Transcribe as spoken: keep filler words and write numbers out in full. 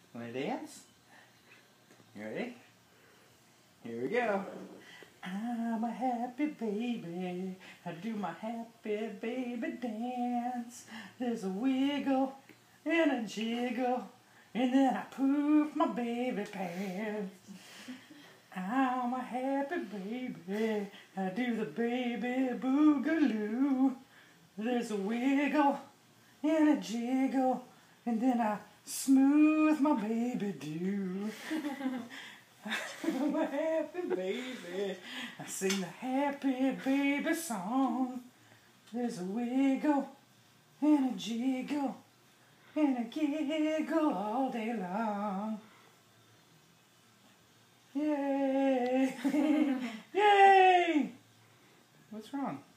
Want to dance? You ready? Here we go. I'm a happy baby. I do my happy baby dance. There's a wiggle and a jiggle, and then I poof my baby pants. I'm a happy baby. I do the baby boogaloo. There's a wiggle and a jiggle, and then I smooth my baby do. I'm a happy baby. I sing the happy baby song. There's a wiggle and a jiggle and a giggle all day long. Yay! Yay! What's wrong?